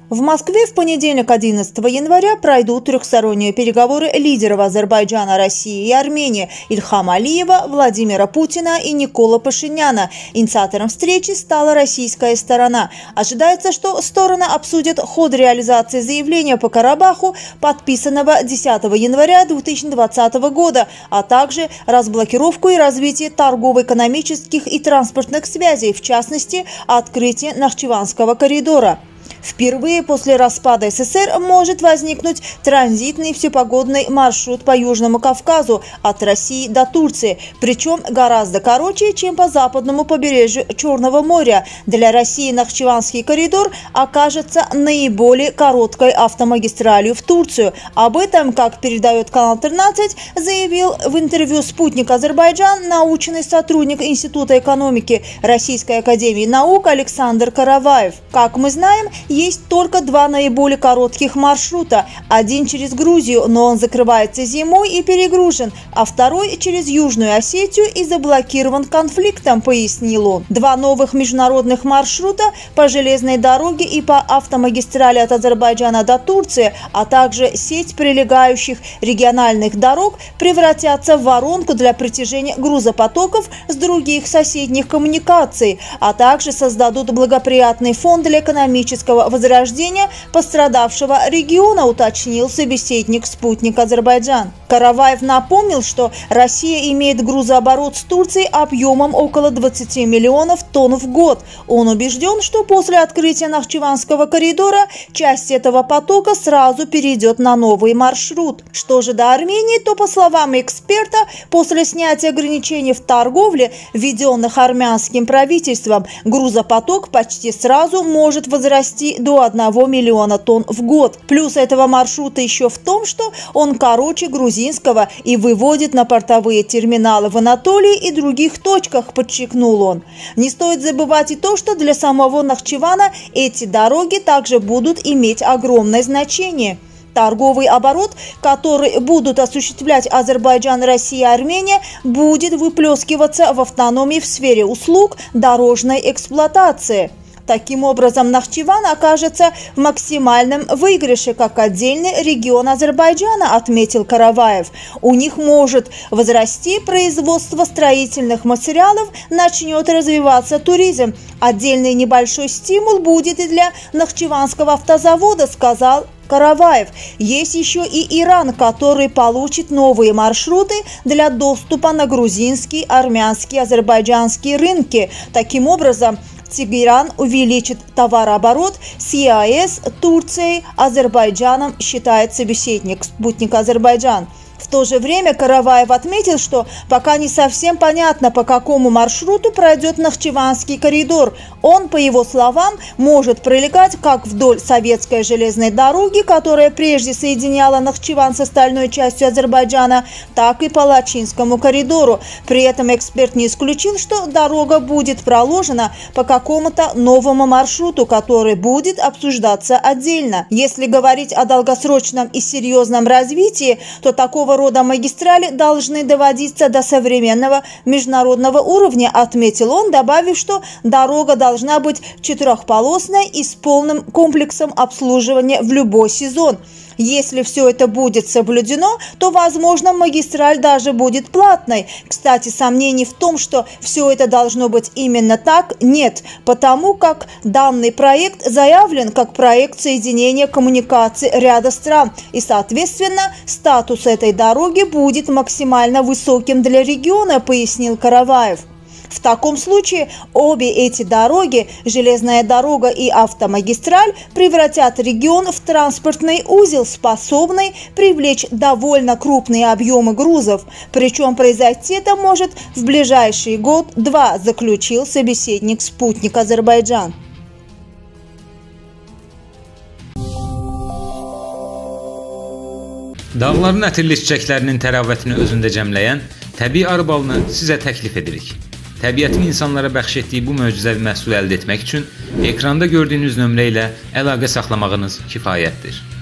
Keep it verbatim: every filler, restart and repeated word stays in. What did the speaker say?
В Москве в понедельник, одиннадцатого января, пройдут трехсторонние переговоры лидеров Азербайджана, России и Армении Ильхама Алиева, Владимира Путина и Никола Пашиняна. Инициатором встречи стала российская сторона. Ожидается, что стороны обсудят ход реализации заявления по Карабаху, подписанного десятого января две тысячи двадцатого года, а также разблокировку и развитие торгово-экономических и транспортных связей, в частности, открытие Нахчеванского коридора. Впервые после распада СССР может возникнуть транзитный всепогодный маршрут по Южному Кавказу от России до Турции, причем гораздо короче, чем по западному побережью Черного моря. Для России Нахчеванский коридор окажется наиболее короткой автомагистралью в Турцию. Об этом, как передает канал тринадцать, заявил в интервью «Спутник Азербайджан» научный сотрудник Института экономики Российской академии наук Александр Караваев. Как мы знаем, есть только два наиболее коротких маршрута. Один через Грузию, но он закрывается зимой и перегружен, а второй через Южную Осетию и заблокирован конфликтом, пояснил он. Два новых международных маршрута по железной дороге и по автомагистрали от Азербайджана до Турции, а также сеть прилегающих региональных дорог превратятся в воронку для притяжения грузопотоков с других соседних коммуникаций, а также создадут благоприятный фон для экономического возрождения пострадавшего региона, уточнил собеседник «Спутник Азербайджан». Караваев напомнил, что Россия имеет грузооборот с Турцией объемом около двадцати миллионов тонн в год. Он убежден, что после открытия Нахчеванского коридора часть этого потока сразу перейдет на новый маршрут. Что же до Армении, то, по словам эксперта, после снятия ограничений в торговле, введенных армянским правительством, грузопоток почти сразу может возрасти до одного миллиона тонн в год. Плюс этого маршрута еще в том, что он короче грузинского и выводит на портовые терминалы в Анатолии и других точках, подчеркнул он. Не стоит забывать и то, что для самого Нахчевана эти дороги также будут иметь огромное значение. Торговый оборот, который будут осуществлять Азербайджан, Россия и Армения, будет выплескиваться в автономии в сфере услуг дорожной эксплуатации. Таким образом, Нахчеван окажется в максимальном выигрыше как отдельный регион Азербайджана, отметил Караваев. У них может возрасти производство строительных материалов, начнет развиваться туризм. Отдельный небольшой стимул будет и для Нахчеванского автозавода, сказал Караваев. Есть еще и Иран, который получит новые маршруты для доступа на грузинские, армянские, азербайджанские рынки. Таким образом, Тегеран увеличит товарооборот с ЕАЭС, Турцией, Азербайджаном, считает собеседник «Спутник Азербайджан». В то же время Караваев отметил, что пока не совсем понятно, по какому маршруту пройдет Нахчеванский коридор. Он, по его словам, может пролегать как вдоль советской железной дороги, которая прежде соединяла Нахчеван с остальной частью Азербайджана, так и по Лачинскому коридору. При этом эксперт не исключил, что дорога будет проложена по какому-то новому маршруту, который будет обсуждаться отдельно. Если говорить о долгосрочном и серьезном развитии, то такого рода магистрали должны доводиться до современного международного уровня, отметил он, добавив, что дорога должна быть четырехполосной и с полным комплексом обслуживания в любой сезон. Если все это будет соблюдено, то, возможно, магистраль даже будет платной. Кстати, сомнений в том, что все это должно быть именно так, нет, потому как данный проект заявлен как проект соединения коммуникаций ряда стран, и, соответственно, статус этой дороги будет максимально высоким для региона, пояснил Караваев. В таком случае обе эти дороги, железная дорога и автомагистраль, превратят регион в транспортный узел, способный привлечь довольно крупные объемы грузов. Причем произойти это может в ближайший год-два, заключил собеседник «Спутник Азербайджан». Dağların ətirli çiçəklərinin təravətini özündə cəmləyən təbii arı balını sizə təklif edirik. Təbiətin insanlara bəxş etdiyi bu möcüzəvi məhsulu əldə etmək üçün ekranda gördüyünüz nömrə ilə əlaqə saxlamağınız kifayətdir.